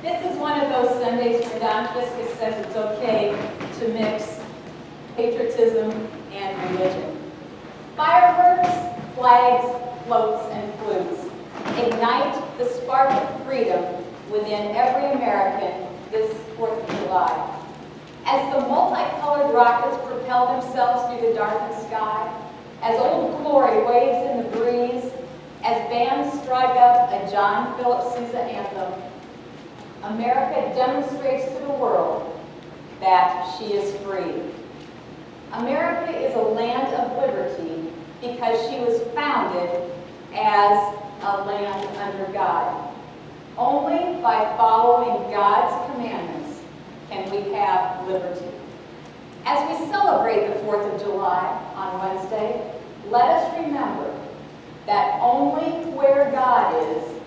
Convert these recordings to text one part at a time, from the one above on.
This is one of those Sundays where Don Fiskus says it's okay to mix patriotism and religion. Fireworks, flags, floats, and flutes ignite the spark of freedom within every American this 4th of July. As the multicolored rockets propel themselves through the darkened sky, as Old Glory waves in the breeze, as bands strike up a John Philip Sousa anthem, America demonstrates to the world that she is free. America is a land of liberty because she was founded as a land under God. Only by following God's commandments can we have liberty. As we celebrate the 4th of July on Wednesday, let us remember that only where God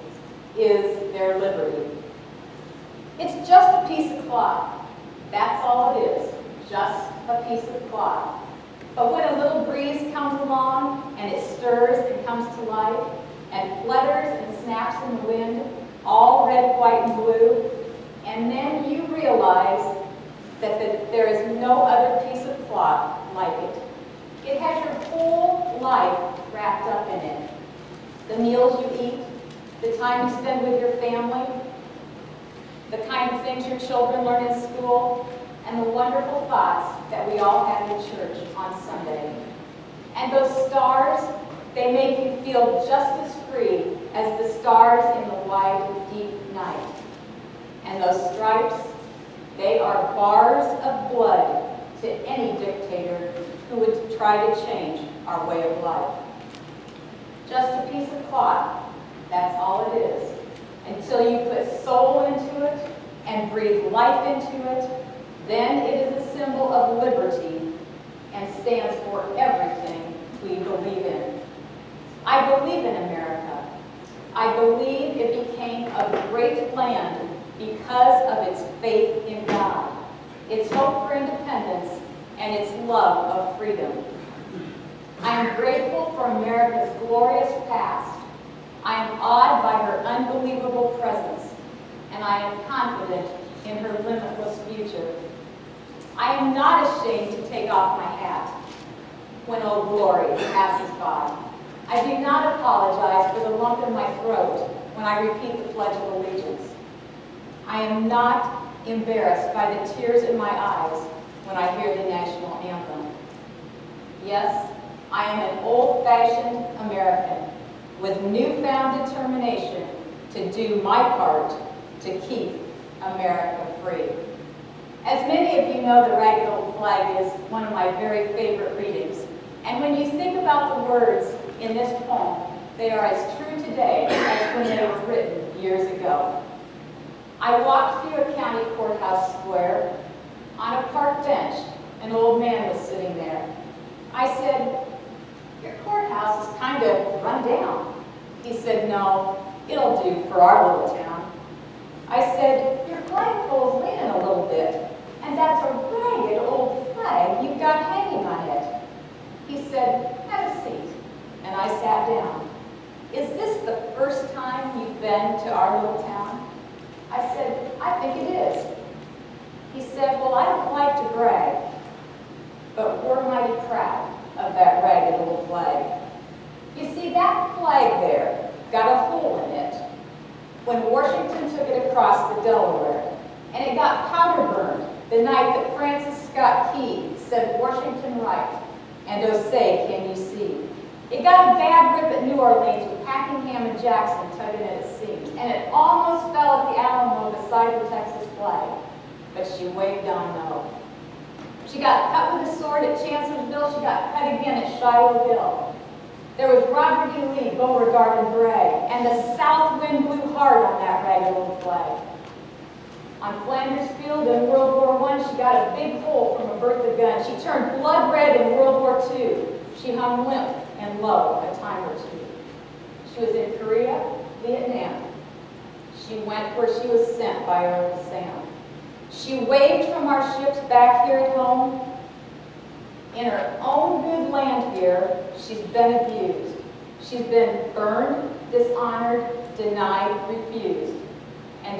is there liberty. It's just a piece of cloth. That's all it is, just a piece of cloth. But when a little breeze comes along and it stirs and comes to life and flutters and snaps in the wind, all red, white, and blue, and then you realize that there is no other piece of cloth like it. It has your whole life wrapped up in it. The meals you eat, the time you spend with your family, the kind of things your children learn in school, and the wonderful thoughts that we all have in church on Sunday. And those stars, they make you feel just as free as the stars in the wide, deep night. And those stripes, they are bars of blood to any dictator who would try to change our way of life. Just a piece of cloth, that's all it is. Until you put soul into it and breathe life into it, then it is a symbol of liberty and stands for everything we believe in. I believe in America. I believe it became a great land because of its faith in God, its hope for independence, and its love of freedom. I am grateful for America's glorious past. I am awed by her unbelievable presence, and I am confident in her limitless future. I am not ashamed to take off my hat when Old Glory passes by. I do not apologize for the lump in my throat when I repeat the Pledge of Allegiance. I am not embarrassed by the tears in my eyes when I hear the national anthem. Yes, I am an old-fashioned American with newfound determination to do my part to keep America free. As many of you know, the Ragged Old Flag is one of my very favorite readings. And when you think about the words in this poem, they are as true today as when they were written years ago. I walked through a county courthouse square. On a park bench, an old man was sitting there. I said, "Your courthouse is kind of run down." He said, "No, it'll do for our little town." I said, "Your flagpole's leaning a little bit, and that's a ragged old flag you've got hanging on it." He said, "Have a seat," and I sat down. "Is this the first time you've been to our little town?" I said, "I think it is." He said, "Well, I don't like to brag, but we're mighty proud of that ragged old flag. You see, that flag there got a hole in it when Washington took it across the Delaware, and it got powder burned the night that Francis Scott Key said, 'Washington right,' and oh say, can you see?" It got a bad rip at New Orleans with Packingham and Jackson tugging at its seams, and it almost fell at the Alamo beside the Texas flag, but she waved on no. She got cut with a sword at Chancellorsville. She got cut again at Shiloh Hill. There was Robert E. Lee, Beauregard, and Bragg, and the south wind blew hard on that ragged old flag. On Flanders Field in World War I, she got a big hole from a Bertha gun. She turned blood red in World War II. She hung limp and low a time or two. She was in Korea, Vietnam. She went where she was sent by Uncle Sam. She waved from our ships back here at home. In her own good land here, she's been abused. She's been burned, dishonored, denied, refused. And the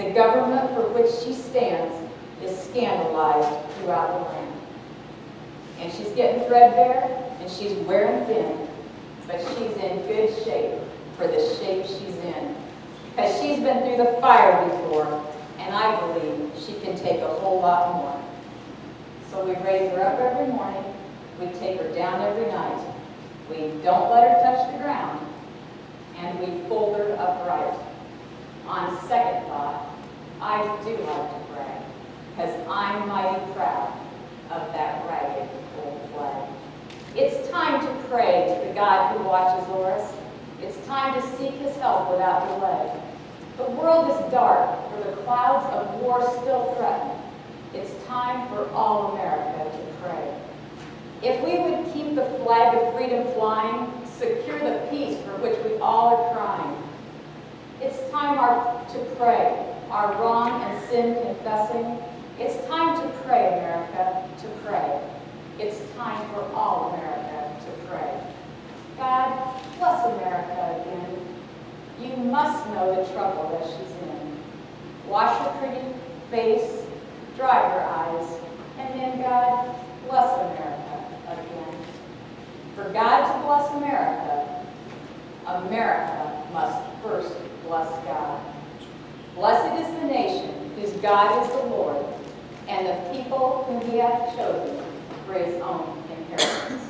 the government for which she stands is scandalized throughout the land. And she's getting threadbare, and she's wearing thin, but she's in good shape for the shape she's in. Because she's been through the fire before, and I believe she can take a whole lot more. So we raise her up every morning, we take her down every night, we don't let her touch the ground, and we fold her upright. On second thought, I do like to brag, because I'm mighty proud of that ragged old flag. It's time to pray to the God who watches over us. It's time to seek his help without delay. The world is dark, for the clouds of war still threaten. It's time for all America to pray. If we would keep the flag of freedom flying, secure the peace for which we all are crying. It's time to pray, our wrong and sin confessing. It's time to pray, America, to pray. It's time for all America to pray. God, bless America again. You must know the trouble that she's in. Wash her pretty face, dry her eyes, and then, God, bless America again. For God to bless America, America must first bless God. Blessed is the nation whose God is the Lord, and the people whom he hath chosen for his own inheritance.